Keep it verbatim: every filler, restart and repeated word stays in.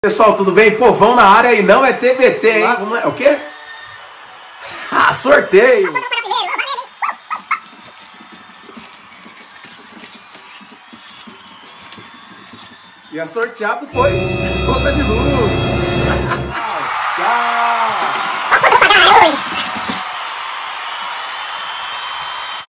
Pessoal, tudo bem? Povão na área e não é T B T, hein? Vamos lá. O quê? Ah, sorteio! E a sorteado foi conta de luz.